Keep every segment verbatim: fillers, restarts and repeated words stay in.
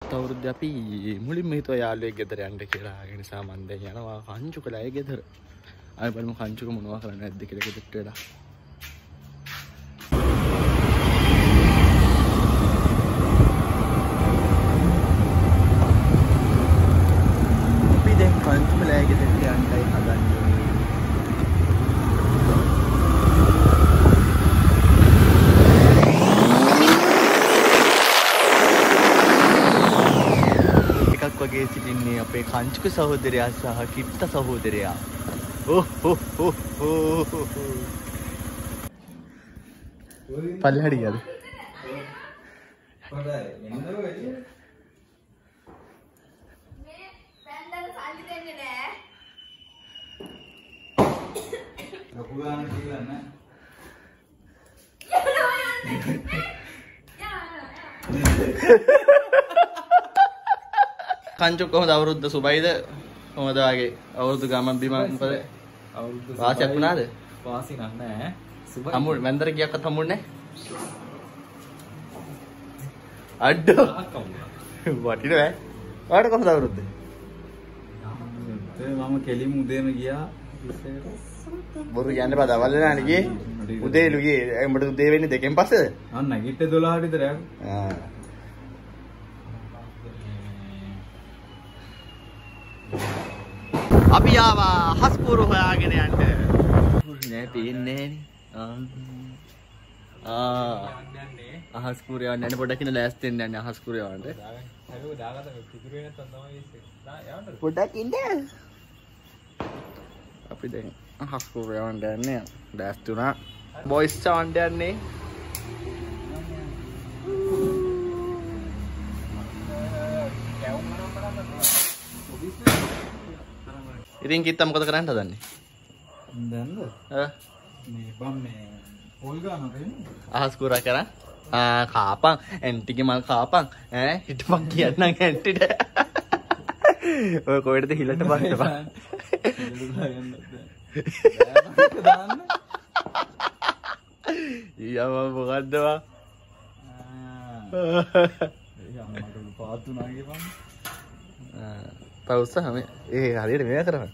ගියත් අවුරුද්දේ අපි මුලින්ම හිතුවා යාළුවෙක් ගෙදර යන්න කියලා. ඒ නිසා මම දැන් යනවා කංචුකලා ඒ ගෙදර. ආයෙ බලමු කංචුක මොනවා කරන්නේ නැද්ද කියලා ගෙදරට වෙලා. අපි දැන් කංචුකලා ගෙදරට යන්නයි හදන්නේ. වගේ සිටින්නේ අපේ කංචුක සහෝදරයා සහ කිත්ත සහෝදරයා. ඕ හෝ හෝ හෝ. පල්ලෙහාට ගියාද? හොඳයි. එන්නද වෙන්නේ? මේ බැන්දට සල්ලි දෙන්නේ නෑ. ලොකු ගාන කියලා නෑ. කංචුක කොහොමද අවුරුද්ද සුබයිද කොහොමද වගේ අවුරුදු ගමන් බිමන් මොකද අවුරුද්ද වාසියක් වුණාද වාසි නෑ සුබයි අමු මන්දර ගියක්වත් හම්බුන්නේ නැහැ අඩෝ වටින බෑ ඔයාලට කොහොමද අවුරුද්ද මම කෙලිම උදේම ගියා බොරු කියන්න බෑ දවල් වෙනානේ ගියේ උදේලු ගියේ උඹට උදේ වෙන්නේ දෙකෙන් පස්සේද අන්න නැගිට දොළහට විතර ආ අපි ආවා හස්පුරු හොයාගෙන යන්න. නෑ පේන්නේ නෑනේ. ආ. අහස්පුරු යන්න යන්න පොඩක් ඉන්න ලෑස්ති වෙන්න යන්න අහස්පුරු යවන්න. හැලෝ දාගත්ත පිටුරේ නැත්තම් තමයි ඉන්නේ. දා යවන්නද? පොඩක් ඉන්න. අපි දැන් අහස්පුරු යවන්න යන්නේ. ලෑස්ති වුණා. බොයිස් යවන්න යන්නේ. ඉතින් කිත්තා මොකද කරන්න හදන්නේ? දැන්ද? ආ මේ බම් මේ පොල් ගන්නවා කියන්නේ. අහස් කුරා කරා. ආ කාපන් ඇන්ටිගේ මල් කාපන් ඈ හිටපන් කියන්නම් ඇන්ටිට. ඔය කොහෙටද හිලට බහින්න බං. දාන්න. ඊයම මොකද්ද බං? ආ. ඊයම මට පාතුනා කියපන්. ආ පෞසා මේ ඒ හරියට මේක කරා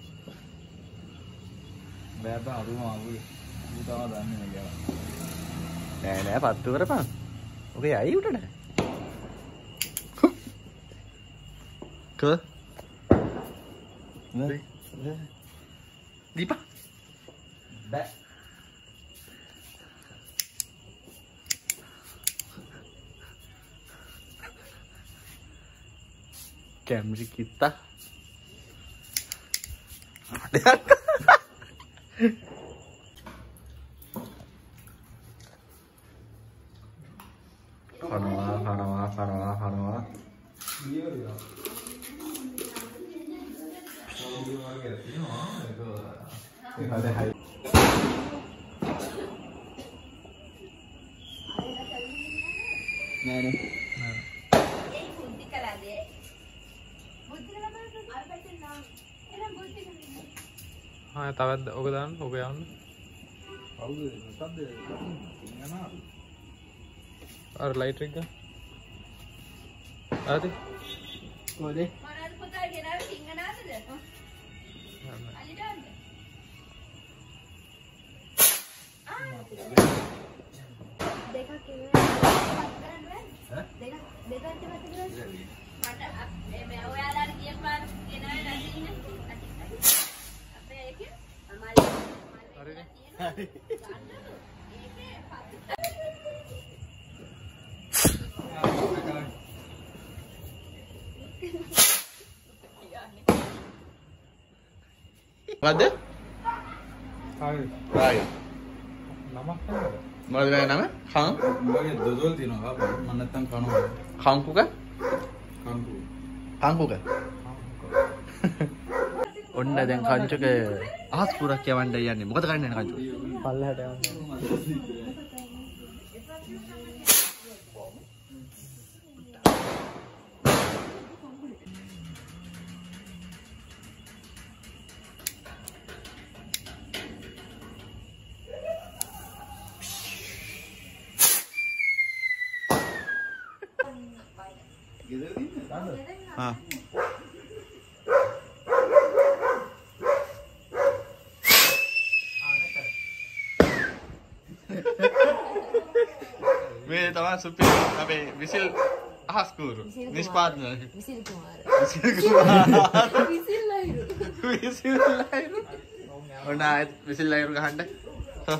බෑ බෑ අරුම ආවුයි ඌ තව දන්නේ නැහැ කියලා නෑ නෑ පත්තු කරපන් ඔකේ ඇයි උඩට ක නෑ දීපා බෑ කැමරි කිත්තා කනවා කනවා කනවා කනවා නෑ නේ हाँ तब ओगदान हो गया उन और लाइट रिग आदि कोले मनाल पता है ना सिंगना आते दे अली डाल दे देखा कि हैं देखा देखा कि बात कर माटा मैं वो यार एक बार के ना नहीं ना Ada? Hai. Hai. Nama apa? Mana nama? Kang? Bagi dodol tino apa? Mana tang kanu? Kangku kan? Kangku. Kangku kan? ඔන්න දැන් කංචුක අහස් පුරක් යවන්න යන්නේ. මොකද කරන්නේ කංචුක? පල්ලෙහාට යවන්න. Gitu हाँ මේ තමයි සුපිරි අපේ විසිල් අහස්කූරු නිෂ්පාදනය whistle Kumara whistle Kumara whistle ලයිරු විසිල් ලයිරු ඔන්න ආයෙත් විසිල් ලයිරු ගහන්න හා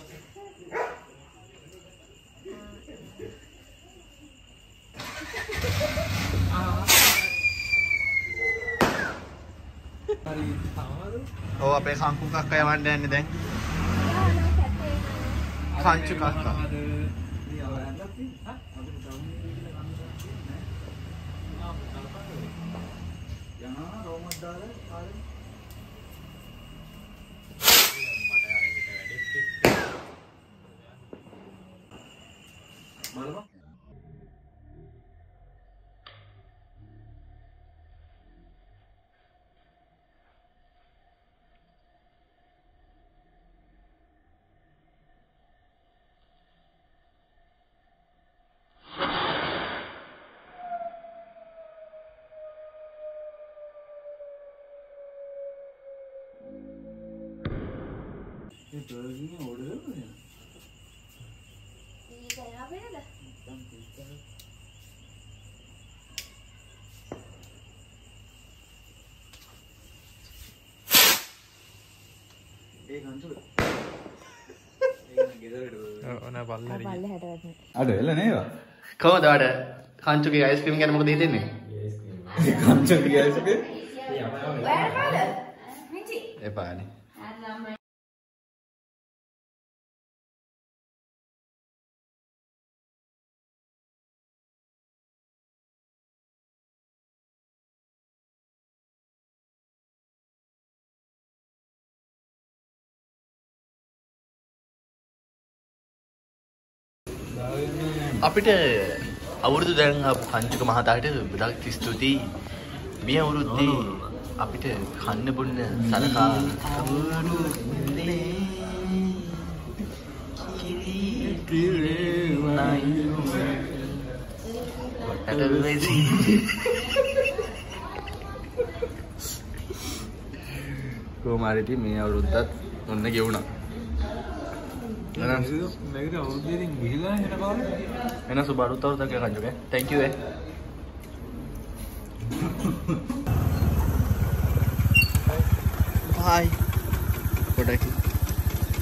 ඔව් අපේ කංකු කක්ක යවන්න යන්නේ දැන් කංචු කක්ක අඩ එල නේද කොහොමද අඩ කංචුගේ අයිස්ක්‍රීම් ගැන මොකද හිතෙන්නේ කංචුගේ අයිස්ක්‍රීම් එපානේ අපිට අවුරුදු දැන් කංචුක මහතාට ගොඩක් ස්තුතියි මේ අවුරුද්දේ අපිට කන්න බොන්න සලකා අවුරුද්දේ කොහොමාරිටි මේ අවුරුද්දත් ඔන්න ගෙවුණා එන සුබ අලුත් අවුරුද්දක් කංචුක thank you bye. Bye.